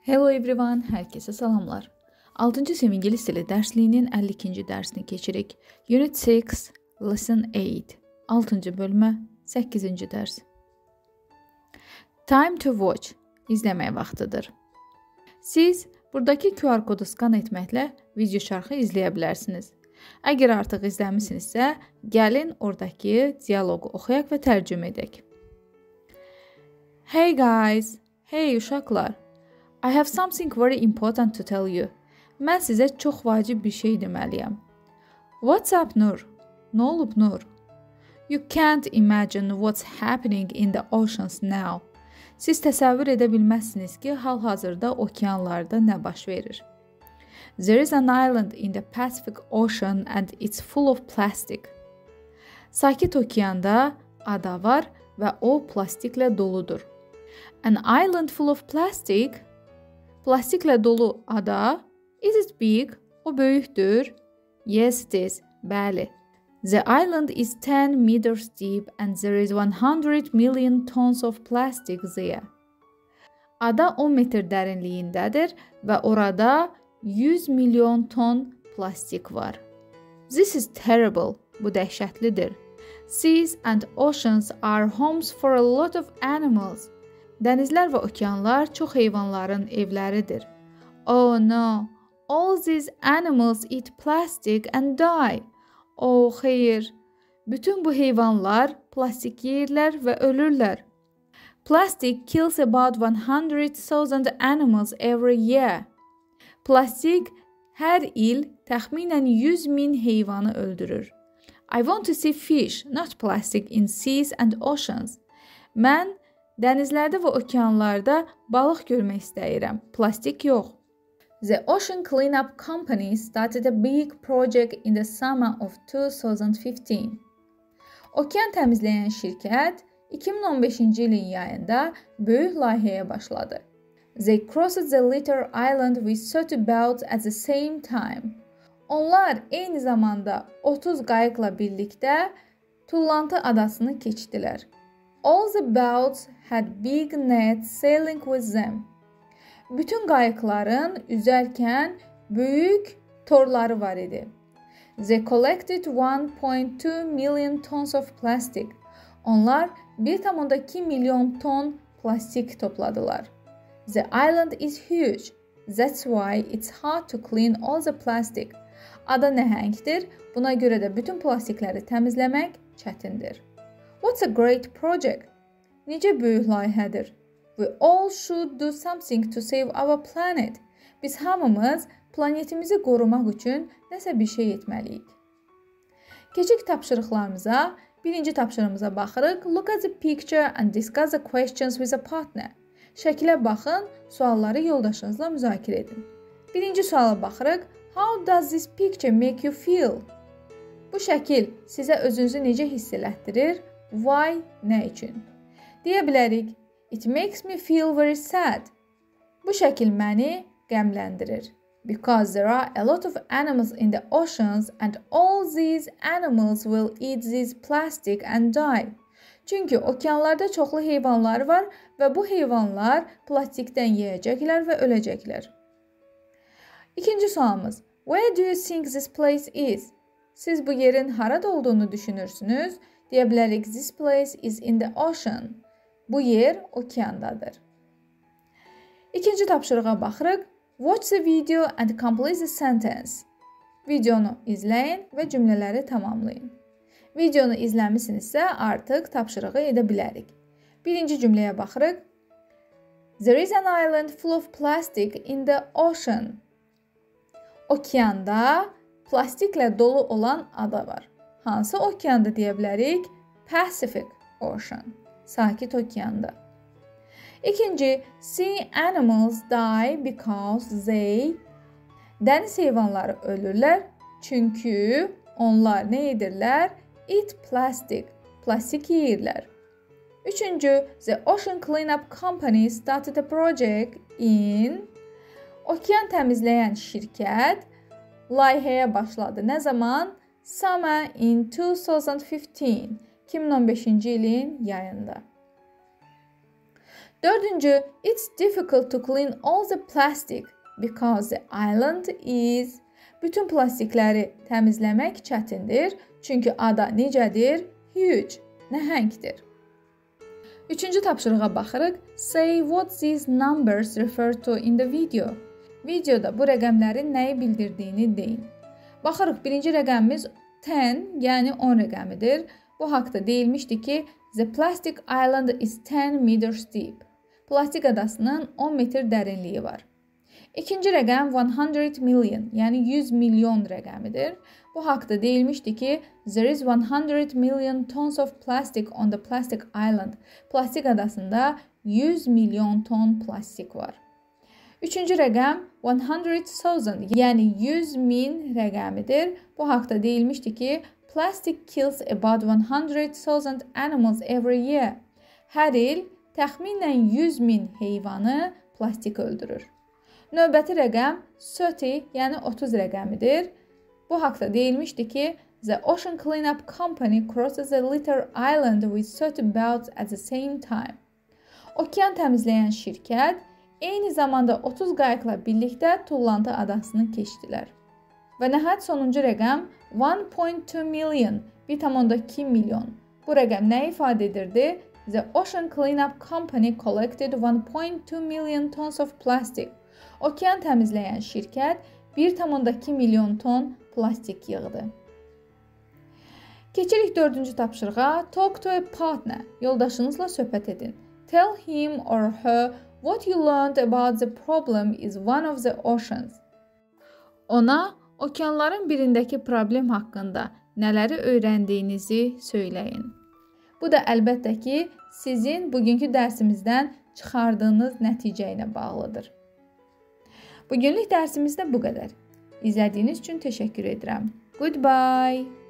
Hello everyone, herkese salamlar. 6-cı sinif İngilis dili dərsliyinin 52-ci dərsini keçirik. Unit 6, Lesson 8, 6-cı bölmə, 8-ci dərs. Time to watch, izləmək vaxtıdır. Siz buradakı QR kodu skan etməklə video şərxi izləyə bilərsiniz. Əgər artıq izləmisinizsə, gəlin oradakı dialoqu oxuyaq və tərcümə edək. Hey guys, hey uşaqlar. I have something very important to tell you. Mən sizə çox vacib bir şey deməliyəm. What's up, Nur? Nə olub, Nur? You can't imagine what's happening in the oceans now. Siz təsəvvür edə bilməzsiniz ki, hal-hazırda okeanlarda nə baş verir. There is an island in the Pacific Ocean and it's full of plastic. Sakit okeanda ada var və o plastiklə doludur. An island full of plastic? Plastiklə dolu ada? Is it big? O böyükdür? Yes, it is. Bəli. The island is 10 meters deep and there is 100 million tons of plastic there. Ada 10 metr dərinliyindədir və orada 100 milyon ton plastik var. This is terrible. Bu dəhşətlidir. Seas and oceans are homes for a lot of animals. Dənizlər və okeanlar çox heyvanların evləridir. Oh no, all these animals eat plastic and die. Oh xeyr, bütün bu heyvanlar plastik yeyirlər və ölürlər. Plastic kills about 100,000 animals every year. Plastik hər il təxminən 100.000 heyvanı öldürür. I want to see fish, not plastic in seas and oceans. Mən dənizlərdə və okeanlarda balıq görmək istəyirəm, plastik yox. The Ocean Cleanup Company started a big project in the summer of 2015. Okean təmizləyən şirkət 2015-ci ilin yayında böyük layihəyə başladı. They crossed the little island with 30 boats at the same time. Onlar eyni zamanda 30 qayıqla birlikdə Tullantı adasını keçdilər. All the boats had big nets sailing with them. Bütün qayıqların üzərkən böyük torları var idi. They collected 1.2 million tons of plastic. Onlar 1,2 milyon ton plastik topladılar. The island is huge. That's why it's hard to clean all the plastic. Ada nəhəngdir, buna görə də bütün plastikləri təmizləmək çətindir. What's a great project? Necə böyük layihədir? We all should do something to save our planet. Biz hamımız planetimizi qorumaq üçün nəsə bir şey etməliyik. Keçik tapşırıqlarımıza, birinci tapşırığımıza baxırıq. Look at the picture and discuss the questions with a partner. Şəkilə baxın, sualları yoldaşınızla müzakirə edin. Birinci suala baxırıq. How does this picture make you feel? Bu şəkil sizə özünüzü necə hiss elətdirir? Why? Nə üçün? Deyə bilərik. It makes me feel very sad. Bu şəkil məni qəmləndirir. Because there are a lot of animals in the oceans and all these animals will eat this plastic and die. Çünki okeanlarda çoxlu heyvanlar var və bu heyvanlar plastikdən yeyəcəklər və öləcəklər. İkinci sualımız. Where do you think this place is? Siz bu yerin harada olduğunu düşünürsünüz? Deyə bilərik. This place is in the ocean. Bu yer okeandadır. İkinci tapşırığa baxırıq. Watch the video and complete the sentence. Videonu izləyin və cümlələri tamamlayın. Videonu izləmisinizsə artıq tapşırığı edə bilərik. Birinci cümləyə baxırıq. There is an island full of plastic in the ocean. Okeanda plastiklə dolu olan ada var. Hansı okeanda deyə bilərik? Pacific Ocean. Sakit okeanda. İkinci, sea animals die because they dəniz heyvanları ölürlər çünki onlar nə edirlər? Eat plastic. Plastik yeyirlər. Üçüncü, the Ocean Cleanup Company started a project in Okean təmizləyən şirkət layihəyə başladı. Nə zaman? Summer in 2015. 2015-ci ilin yayında. Dördüncü, it's difficult to clean all the plastic because the island is. Bütün plastikləri təmizləmək çətindir, çünki ada necədir? Huge, nəhəngdir. Üçüncü tapşırığa baxırıq. Say what these numbers refer to in the video. Videoda bu rəqəmlərin nəyi bildirdiyini deyin. Baxırıq, birinci rəqəmimiz 10, yəni 10 rəqəmidir. Bu haqda deyilmişdi ki, the plastic island is 10 meters deep. Plastik adasının 10 metr dərinliyi var. İkinci rəqəm 100 million, yəni 100 milyon rəqəmidir. Bu haqda deyilmişdi ki, there is 100 million tons of plastic on the plastic island. Plastik adasında 100 milyon ton plastik var. Üçüncü rəqəm 100,000, yəni 100 min rəqəmidir. Bu haqda deyilmişdi ki, plastic kills about 100,000 animals every year. Hər il təxminən 100 min heyvanı plastik öldürür. Növbəti rəqəm 30, yəni 30 rəqəmidir. Bu haqda deyilmişdi ki, the Ocean Cleanup Company crosses a little island with 30 boats at the same time. Okean təmizləyən şirkət eyni zamanda 30 qayıqla birlikdə Tullantı adasını keçdilər. Və nəhayət sonuncu rəqəm 1.2 million, 1.2 milyon. Bu rəqəm nə ifadə edirdi? The Ocean Cleanup Company collected 1.2 million tons of plastic. Okean təmizləyən şirkət 1.2 milyon ton plastik yığdı. Keçirik dördüncü tapşırığa. Talk to a partner. Yoldaşınızla söhbət edin. Tell him or her what you learned about the problem is one of the oceans. Ona okeanların birindəki problem haqqında nələri öyrəndiyinizi söyləyin. Bu da əlbəttə ki, sizin bugünkü dərsimizdən çıxardığınız nəticə ilə bağlıdır. Bugünlük dərsimizdə bu qədər. İzlədiyiniz üçün təşəkkür edirəm. Goodbye.